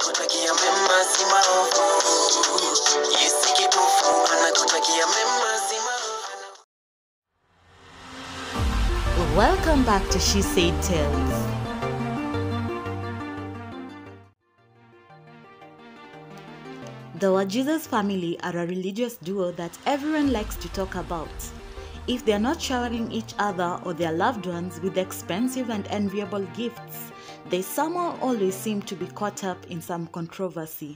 anakutakia mema si maovu. Yesi kipofu anakutakia mema si maovu. Welcome back to She Said Tales. The Wajiza's family are a religious duo that everyone likes to talk about. If they are not showering each other or their loved ones with expensive and enviable gifts, they somehow always seem to be caught up in some controversy.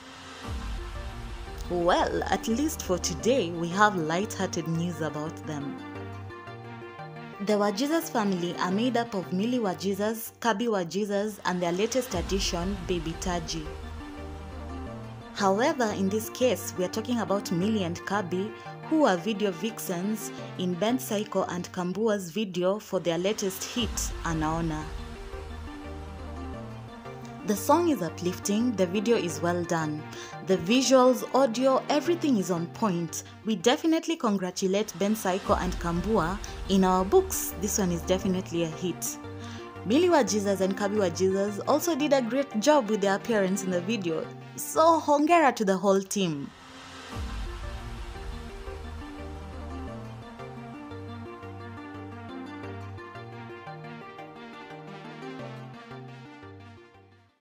Well, at least for today, we have light-hearted news about them. The Wajiza's family are made up of Millie Wajizas, Kabi Wajizas, and their latest addition, Baby Taji. However, in this case, we are talking about Millie and Kabi, who are video vixens in Ben Psycho and Kambua's video for their latest hit, Anaona. The song is uplifting, the video is well done. The visuals, audio, everything is on point. We definitely congratulate Ben Psycho and Kambua. In our books, this one is definitely a hit. Millie Wajizas and Kabi Wajizas also did a great job with their appearance in the video, so hongera to the whole team.